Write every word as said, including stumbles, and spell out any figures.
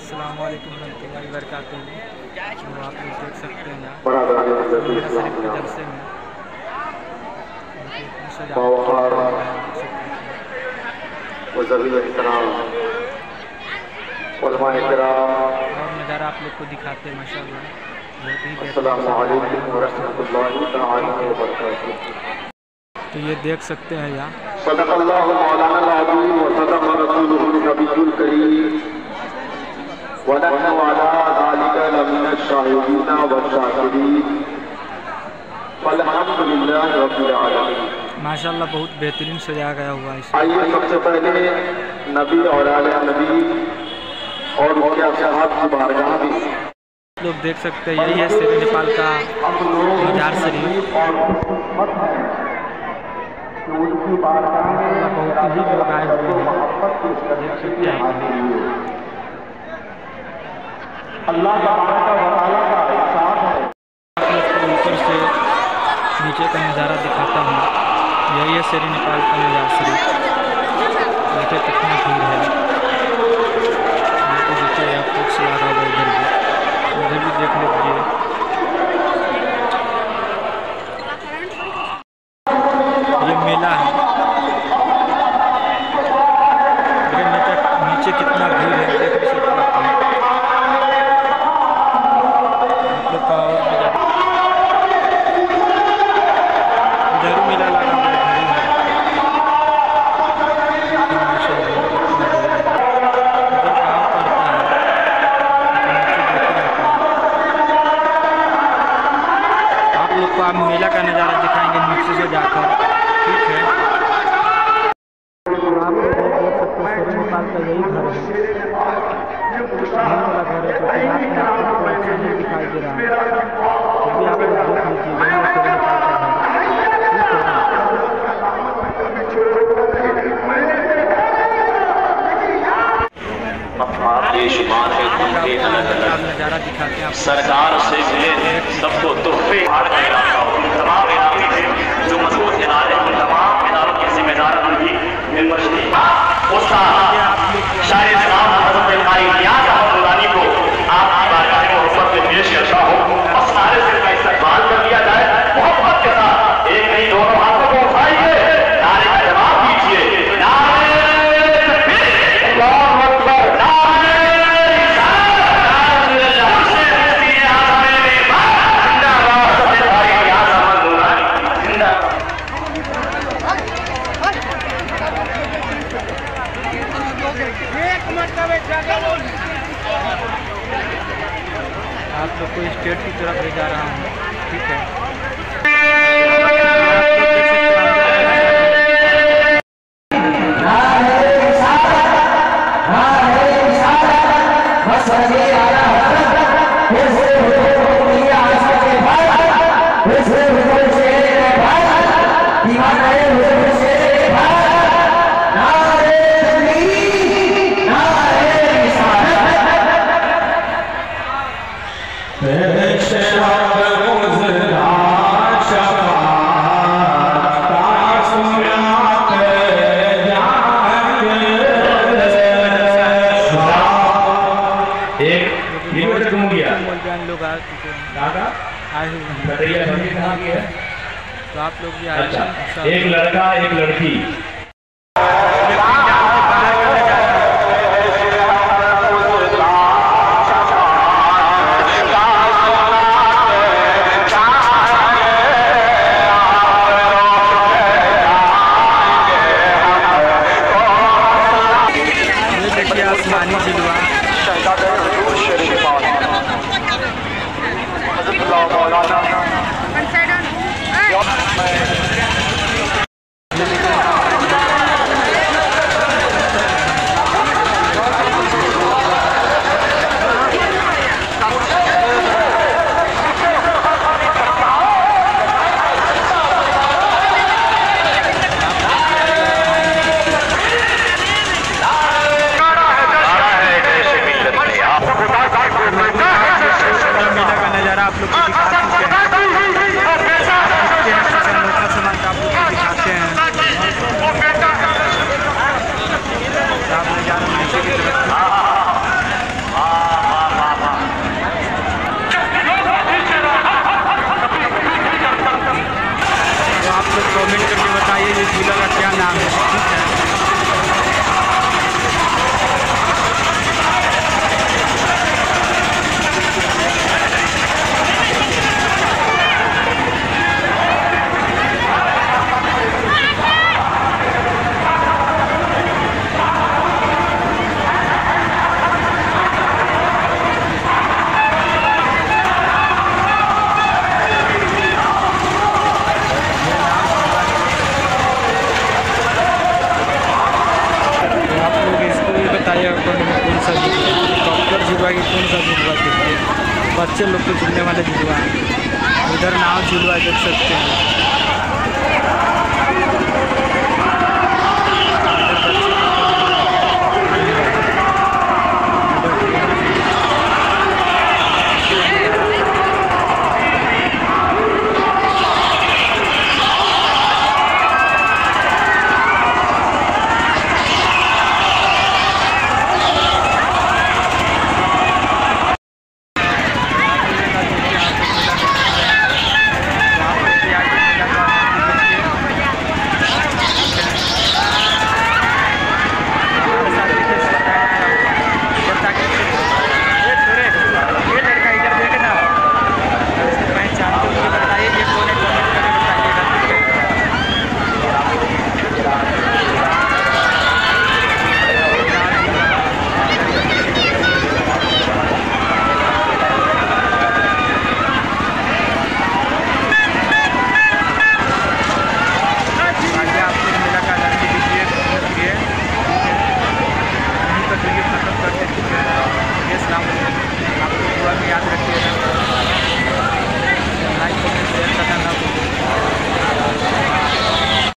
अस्सलाम वालेकुम रहमतुल्लाहि व बरकातुहू। तो आप लोग देख सकते हैं यहाँ मेरा शरीफ के जलसे में और नज़ारा आप लोग को दिखाते हैं माशाअल्लाह, बहुत ही बेहतरीन। तो ये देख सकते हैं यहाँ माशाअल्लाह बहुत बेहतरीन सजाया गया हुआ है। आइए सबसे पहले नबी और आले नबी और उनके असहाब की बारगाह में लोग देख सकते हैं, यही है शेर नेपाल का मजार शरीफ। बहुत ही लोग आए हुए हैं, देख सकते हैं। अल्लाह ऊपर से नीचे का नज़ारा दिखाता हूँ। यही है शेर नेपाल का मजार शरीफ। देखिए कितना भीड़ है, देखिए आप लोग से लगा हुआ इधर भी, उधर भी देख लीजिए। ये मेला है, नीचे कितना भीड़ है देख भी सकते हैं आप लोग का। और इधर मेला लगा हुआ है, आप लोग को आप मेला का नज़ारा दिखाएंगे नीचे से जाकर, ठीक है। आप लोग देख सकते हैं शेर नेपाल का यही घर है, यही वाला घर है जो कि रात में आपको अच्छा नहीं दिखाई दे रहा है, तो भी आप लोग देख लीजिए, यही है शेर नेपाल का घर, बेशुमार है घूमते अलग अलग सरकार से मिले सबको तोहफे तमाम इनामी थे जो मजबूत इनारे तमाम इनारों के जिम्मेदार भी शायद को आपकी बारगाह में मोहब्बत में पेश करता हो और सारे से का इस्तेमाल कर लिया जाए मोहब्बत के साथ। एक नहीं दोनों हाथों को उठाइए, नारे का जवाब दीजिए, नारे आप लोग को स्टेट की तरफ ले जा रहा हूँ, ठीक है। लोग आ चुके हैं, आए हुए हैं, तो आप लोग भी आए। अच्छा, एक लड़का एक लड़की देखिए आसमानी जिलवा आप लोग को दिखा चुके हैं। बच्चे लोग के झूलने वाले झुलवा, इधर नाव झुलवा देख सकते हैं।